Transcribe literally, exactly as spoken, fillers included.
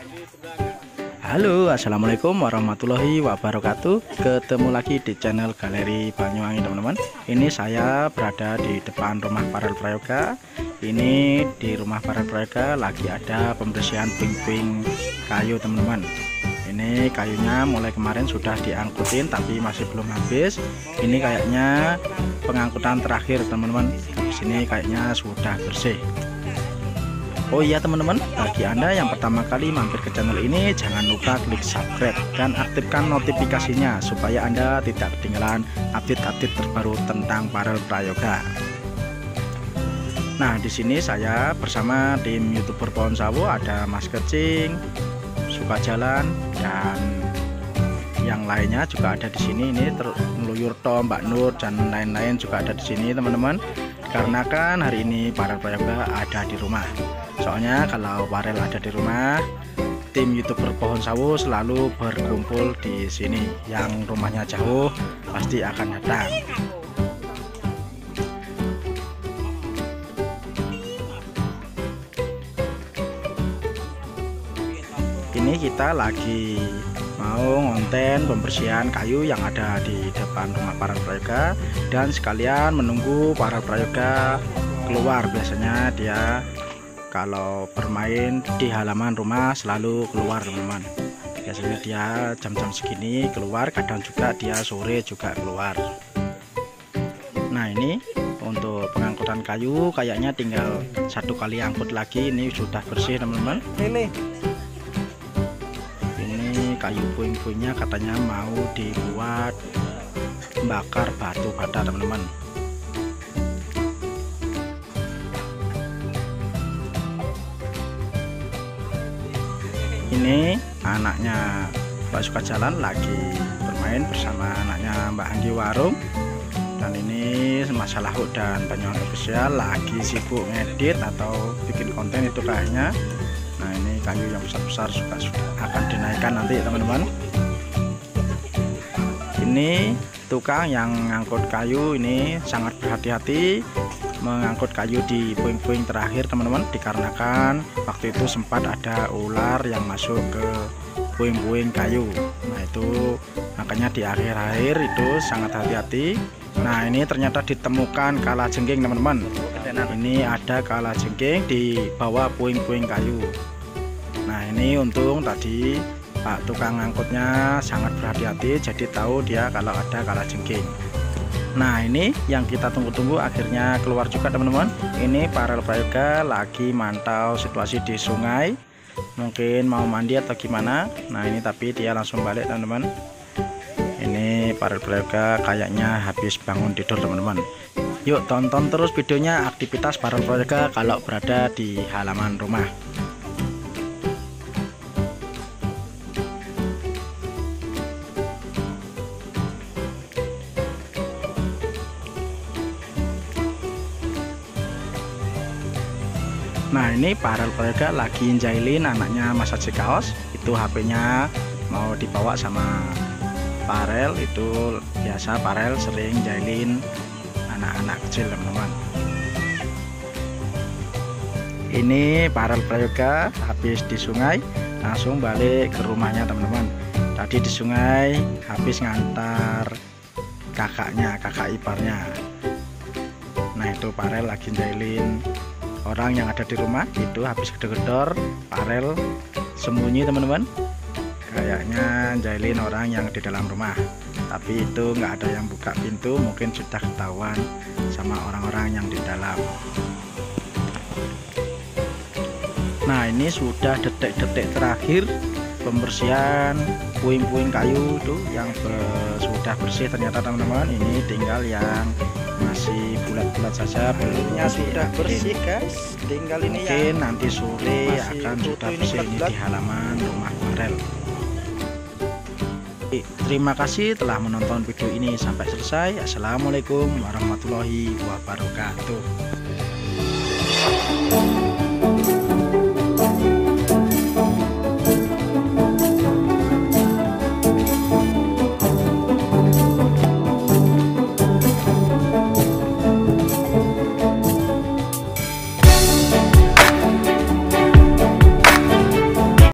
Halo, assalamualaikum warahmatullahi wabarakatuh. Ketemu lagi di channel Galeri Banyuwangi, teman-teman. Ini saya berada di depan rumah Farel Prayoga. Ini di rumah Farel Prayoga lagi ada pembersihan puing-puing kayu, teman-teman. Ini kayunya mulai kemarin sudah diangkutin tapi masih belum habis. Ini kayaknya pengangkutan terakhir, teman-teman. Di sini kayaknya sudah bersih. Oh iya teman-teman, bagi Anda yang pertama kali mampir ke channel ini, jangan lupa klik subscribe dan aktifkan notifikasinya supaya Anda tidak ketinggalan update-update terbaru tentang Farel Prayoga. Nah, di sini saya bersama tim YouTuber Pohon Sawo, ada Mas Kecing, Suka Jalan, dan yang lainnya juga ada di sini. Ini Meluyur Tom, Mbak Nur, dan lain-lain juga ada di sini, teman-teman. Karena kan hari ini Farel Prayoga ada di rumah. Soalnya kalau Farel ada di rumah, tim YouTuber Pohon Sawo selalu berkumpul di sini. Yang rumahnya jauh pasti akan datang. Ini kita lagi mau ngonten pembersihan kayu yang ada di depan rumah Farel Prayoga, dan sekalian menunggu Farel Prayoga keluar. Biasanya dia kalau bermain di halaman rumah selalu keluar, teman-teman. Biasanya dia jam-jam segini keluar, kadang juga dia sore juga keluar. Nah, ini untuk pengangkutan kayu kayaknya tinggal satu kali angkut lagi. Ini sudah bersih, teman-teman. Ini kayu puing-puingnya katanya mau dibuat bakar batu bata, teman-teman. Ini anaknya Pak Suka Jalan lagi bermain bersama anaknya Mbak Anggi Warung, dan ini Mas Salahuk dan Banyuwangi Official lagi sibuk ngedit atau bikin konten itu kayaknya. Nah, ini kayu yang besar-besar juga sudah akan dinaikkan nanti, teman-teman. Ini tukang yang ngangkut kayu ini sangat berhati-hati mengangkut kayu di puing-puing terakhir, teman-teman, dikarenakan waktu itu sempat ada ular yang masuk ke puing-puing kayu. Nah, itu makanya di akhir-akhir itu sangat hati-hati. Nah, ini ternyata ditemukan kalajengking, teman-teman. Ini ada kalajengking di bawah puing-puing kayu. Nah, ini untung tadi Pak tukang ngangkutnya sangat berhati-hati, jadi tahu dia kalau ada kalajengking. Nah, ini yang kita tunggu-tunggu akhirnya keluar juga, teman-teman. Ini Farel Prayoga lagi mantau situasi di sungai, mungkin mau mandi atau gimana. Nah, ini tapi dia langsung balik, teman-teman. Ini Farel Prayoga kayaknya habis bangun tidur, teman-teman. Yuk tonton terus videonya aktivitas Farel Prayoga kalau berada di halaman rumah. Nah, ini Farel Prayoga lagi njailin anaknya Mas Haji Kaos. Itu H P-nya mau dibawa sama Farel. Itu biasa Farel sering njailin anak-anak kecil, teman-teman. Ini Farel Prayoga habis di sungai langsung balik ke rumahnya, teman-teman. Tadi di sungai habis ngantar kakaknya, kakak iparnya. Nah, itu Farel lagi njailin orang yang ada di rumah. Itu habis gedor-gedor Farel sembunyi, teman-teman. Kayaknya jailin orang yang di dalam rumah, tapi itu nggak ada yang buka pintu, mungkin sudah ketahuan sama orang-orang yang di dalam. Nah, ini sudah detik-detik terakhir pembersihan puing-puing kayu itu yang be sudah bersih ternyata, teman-teman. Ini tinggal yang masih bulat-bulat saja, belumnya sudah bersih, guys. Tinggal ini mungkin ya, nanti sore akan sudah bersih ini di halaman rumah Farel. Terima kasih telah menonton video ini sampai selesai. Assalamualaikum warahmatullahi wabarakatuh.